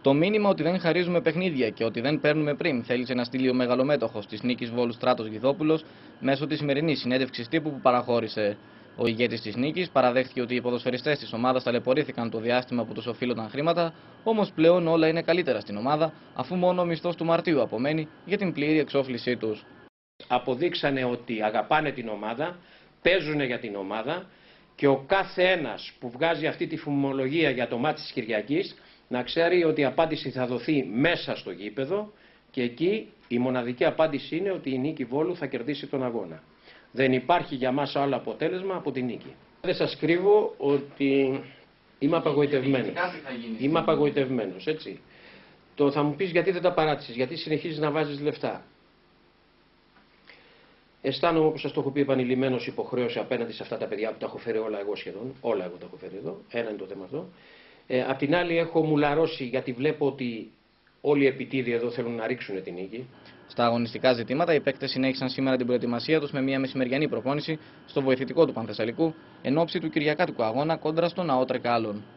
Το μήνυμα ότι δεν χαρίζουμε παιχνίδια και ότι δεν παίρνουμε πριν θέλησε να στείλει ο μεγαλομέτωχος της νίκης Βόλου Στράτος Γιδόπουλος μέσω της σημερινής συνέντευξης τύπου που παραχώρησε. Ο ηγέτης της νίκης παραδέχτηκε ότι οι ποδοσφαιριστές της ομάδας ταλαιπωρήθηκαν το διάστημα που τους οφείλονταν χρήματα, όμως πλέον όλα είναι καλύτερα στην ομάδα, αφού μόνο ο μισθός του Μαρτίου απομένει για την πλήρη εξόφλησή τους. Αποδείξανε ότι αγαπάνε την ομάδα, παίζουν για την ομάδα και ο κάθε ένας που βγάζει αυτή τη φημολογία για το μάτι της Κυριακής να ξέρει ότι η απάντηση θα δοθεί μέσα στο γήπεδο και εκεί η μοναδική απάντηση είναι ότι η νίκη Βόλου θα κερδίσει τον αγώνα. Δεν υπάρχει για μας άλλο αποτέλεσμα από τη νίκη. Δεν σας κρύβω ότι είμαι απαγοητευμένος. Είμαι απαγοητευμένος, έτσι. Θα μου πεις γιατί δεν τα παράτησες, γιατί συνεχίζεις να βάζεις λεφτά. Αισθάνομαι, όπως σας το έχω πει επανειλημμένως, υποχρέωση απέναντι σε αυτά τα παιδιά που τα έχω φέρει όλα εγώ σχεδόν. Όλα εγώ τα έχω φέρει εδώ. Ένα είναι το θέμα αυτό. Απ' την άλλη έχω μουλαρώσει γιατί βλέπω ότι όλοι οι επιτίδιοι εδώ θέλουν να ρίξουν την νίκη. Στα αγωνιστικά ζητήματα, οι παίκτες συνέχισαν σήμερα την προετοιμασία τους με μια μεσημεριανή προπόνηση στο βοηθητικό του Πανθεσσαλικού εν ώψη του κυριακάτικου αγώνα κόντρα στον ΑΟ Τρεκάλων.